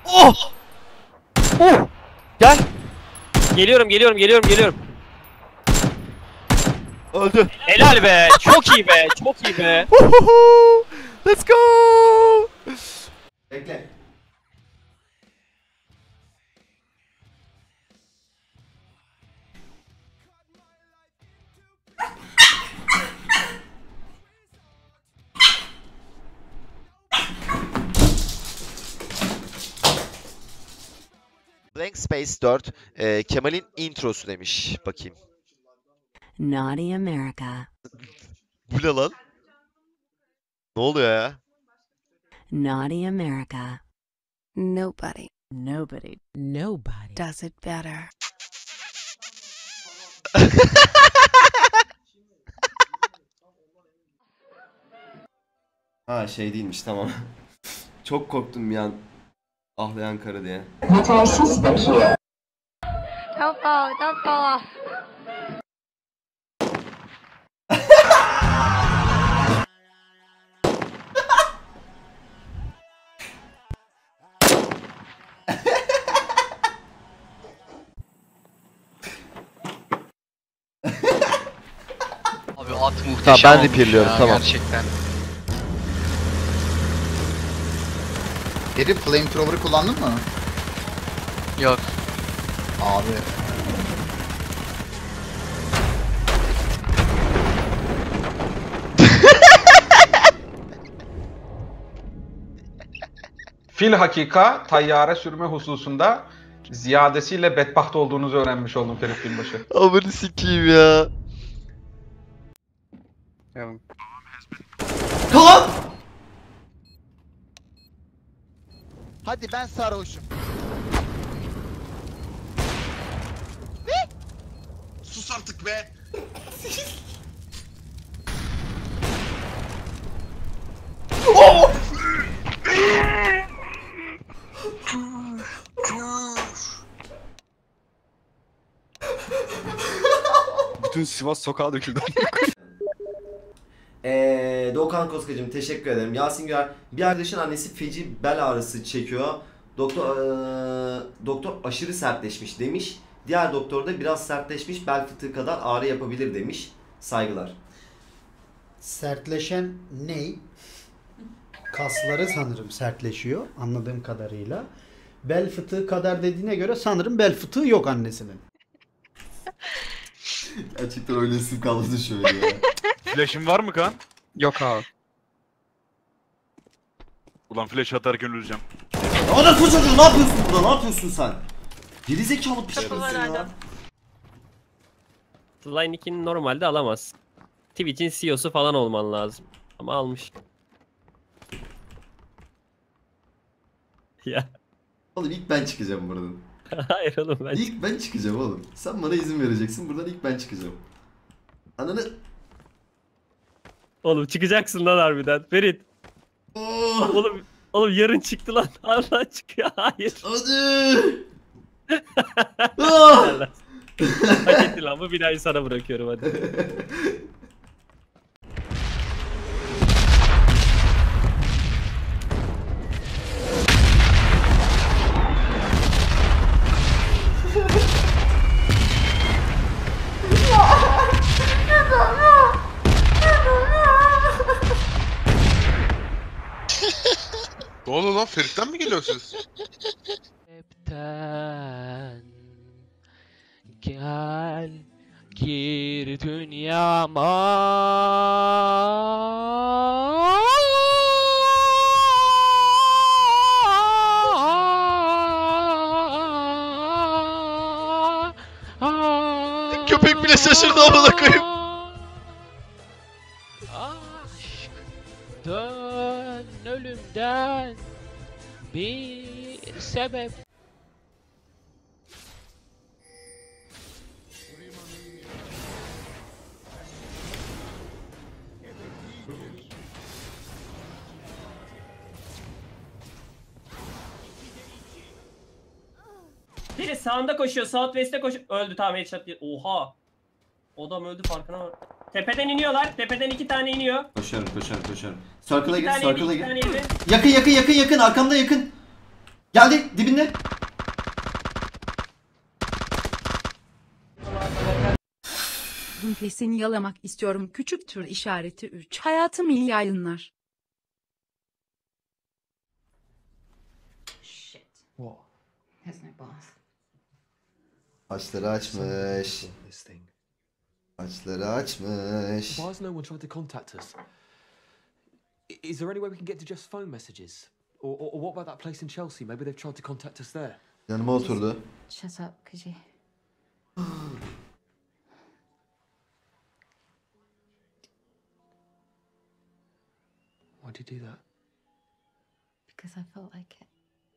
Oh! Gel. Geliyorum. Öldü. Helal be. Çok iyi be. Çok iyi be. Let's go. Bekle. Blank Space 4 Kemal'in introsu demiş. Bakayım. Naughty America. Bu ne lan? Ne oluyor ya? Naughty America. Nobody does it better. Ha şey değilmiş, tamam. Çok korktum bir an. Ağlayan karı diye. Don't fall off. Abi at muhteşem Tamam, ben olmuş repeatliyorum, ya, tamam. gerçekten. Herif flamethrower'ı kullandın mı? Yok. Abi. Fil hakika tayyare sürme hususunda ziyadesiyle bedbaht olduğunuzu öğrenmiş oldum Ferit Binbaşı. Amını sikeyim ya. Kaan! Hadi ben sarhoşum. Sus artık be. Bütün Sivas sokağa döküldü. Doğukan Koskacığım teşekkür ederim. Yasin Güler, bir arkadaşın annesi feci bel ağrısı çekiyor. Doktor aşırı sertleşmiş demiş. Diğer doktor da biraz sertleşmiş, bel fıtığı kadar ağrı yapabilir demiş. Saygılar. Sertleşen ney? Kasları sanırım sertleşiyor anladığım kadarıyla. Bel fıtığı kadar dediğine göre sanırım bel fıtığı yok annesinin. Gerçekten öyle isim kaldı şöyle ya. Flash'ın var mı kan? Yok abi. Ulan flash atarken öleceğim. Orası çocuğu, ne yapıyorsun burada? Ne yapıyorsun sen? Gerizekalı bir şey yapıyorsun ya. Line 2'ni normalde alamaz. Twitch'in CEO'su falan olman lazım. Ama almış. Ya. Oğlum ilk ben çıkacağım buradan. Hayır oğlum ben. İlk ben çıkacağım oğlum. Sen bana izin vereceksin. Buradan ilk ben çıkacağım. Ananı... Oğlum çıkacaksın lan harbiden. Ferit. Oh! Oğlum yarın çıktı lan. Allah çıkıyor. Hayır. Hadi! Ah! Hak ettin lan. Bu binayı sana bırakıyorum hadi. Ne oldu lan? Ferit'ten mi geliyorsunuz? Gel gir dünyama. Köpek bile şaşırdı amına koyayım. Aşk dön ölümden bir sebep. Biri sağında koşuyor, Southwest'e koşuyor. Öldü, tamam, headshot değil. Oha. Adam öldü, farkına var. Tepeden iniyorlar. Tepeden 2 tane iniyor. Koşarım. Circle'a gir, circle'a gir. İki tane yedi. Yakın, arkamda yakın. Geldi dibinde. Dumplesini yalamak istiyorum. Küçük tür işareti 3. Hayatım iyi yayınlar. Açları açmış. Açları açmış. Why has no one tried to contact us? Is there any way we can get to just phone messages? Or what about that place in Chelsea? Maybe they've tried to contact us there. Yanıma oturdu. Shut up, could you? Why'd you do that? Because I felt like it.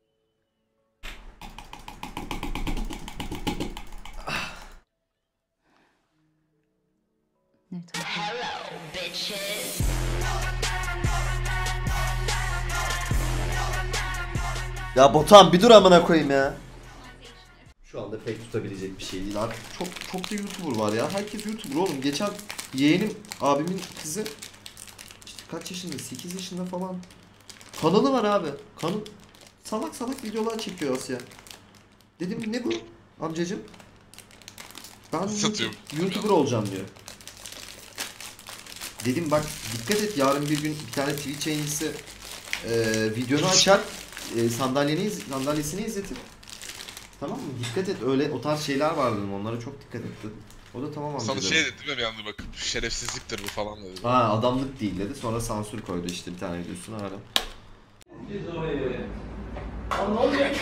No time. Hello, bitches. Ya Botan bir dur amına koyayım ya. Şu anda pek tutabilecek bir şey değil. Artık çok da YouTuber var ya. Herkes YouTuber oğlum. Geçen yeğenim, abimin kızı işte kaç yaşında? 8 yaşında falan. Kanalı var abi. Salak videolar çekiyor Asya. Dedim ne bu amcacım? Ben YouTuber olacağım diyor. Dedim bak dikkat et, yarın bir gün bir tane Twitch yayıncısı videonu açar, sandalyesini izletir. Tamam mı? Dikkat et, öyle o tarz şeyler var dedim, onlara çok dikkat et dedim. O da tamam amca Sana dedi. şey dedi değil mi bir anda bakıp şerefsizliktir bu falan dedi. Ha adamlık değil dedi, sonra sansür koydu işte bir tane videosunu hala. Ne olacak?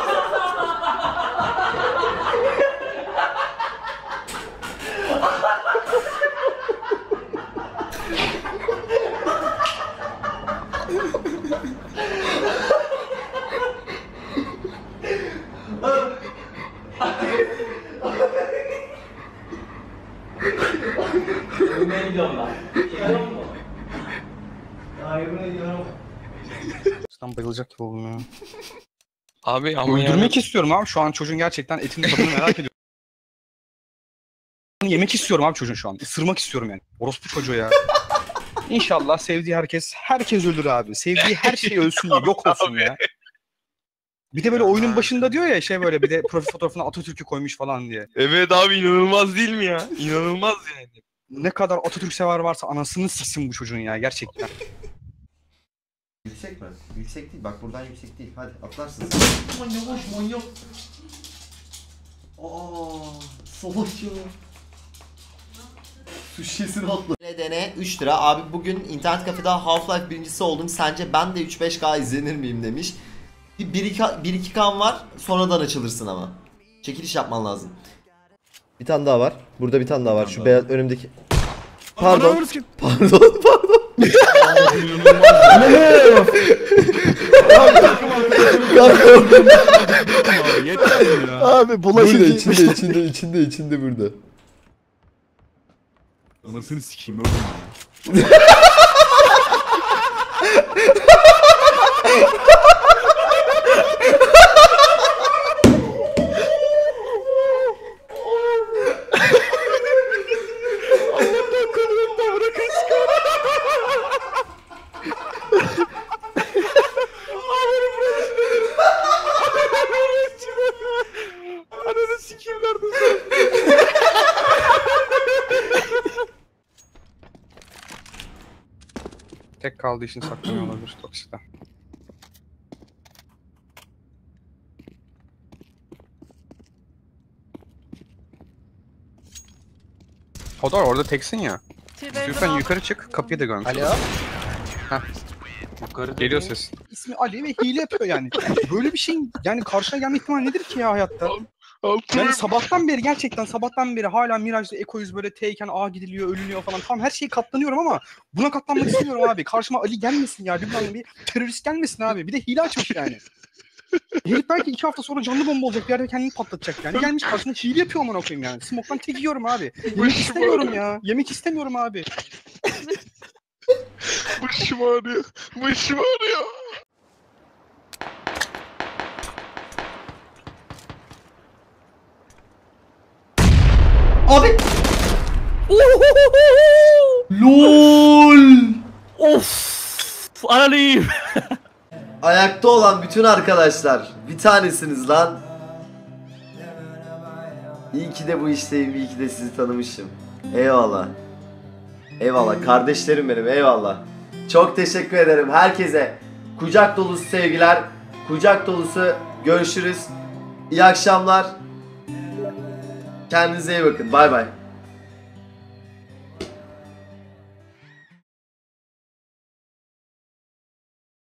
Ölmeye gidiyorum lan. Çıkarıyor mu? Ayrılmaya gidiyorum. Sen bayılacak gibi oldum ya. Abi ama Öldürmek istiyorum abi, şu an çocuğun gerçekten etini tadını merak ediyorum. Yemek istiyorum abi çocuğun şu an. Isırmak istiyorum yani. Orospu çocuğu ya. İnşallah sevdiği herkes ölür abi. Sevdiği her şey ölsün ya, yok olsun ya. Bir de böyle oyunun başında diyor ya şey, böyle bir de profil fotoğrafına Atatürk'ü koymuş falan diye. Evet abi, inanılmaz değil mi ya? İnanılmaz yani. Ne kadar Atatürk sever varsa anasını siksin bu çocuğun ya gerçekten. Yüksek mi? Yüksek değil, bak buradan yüksek değil. Hadi atlarsın. Aman yavaş manyak. Savaş ya. Su şişesini atla. Dene 3 lira. Abi bugün internet kafede Half-Life birincisi oldum. Sence ben de 3-5K izlenir miyim demiş. 1-2K'm var. Sonradan açılırsın ama. Çekiliş yapman lazım. Bir tane daha var. Burada bir tane daha var. Şu beyaz önümdeki. Pardon. Abi bulaşıcı. İçinde burada. Anasını sikeyim oğlum ya. Tek kaldığı için saklanıyor olabilir Toksik'ten. Hodor orada teksin ya. İstiyorsan yukarı çık, kapıyı da görmüş. Alo. Geliyor ses. İsmi Ali ve hile yapıyor yani. Böyle bir şeyin yani karşına gelme ihtimali nedir ki ya hayatta? Yani sabahtan beri hala Mirage'da Eko'yuz böyle T'yken A gidiliyor, ölünüyor falan. Tamam her şeyi katlanıyorum ama buna katlanmak istemiyorum abi. Karşıma Ali gelmesin ya. Lübnan'da bir terörist gelmesin abi. Bir de hile açmış yani. Herif belki 2 hafta sonra canlı bomba olacak, bir yerde kendini patlatacak yani. Gelmiş karşısında hile yapıyor amına koyayım yani. Smoke'tan tek yiyorum abi. Yemek istemiyorum ya. Yemek istemiyorum abi. Başım ağrıyor. Abi. LOL. Of! Analıyım. Ayakta olan bütün arkadaşlar bir tanesiniz lan. İyi ki de bu işteyim, iyi ki de sizi tanımışım. Eyvallah. Eyvallah kardeşlerim benim, eyvallah. Çok teşekkür ederim herkese. Kucak dolusu sevgiler, kucak dolusu görüşürüz. İyi akşamlar. Kendinize iyi bakın. Bay bay.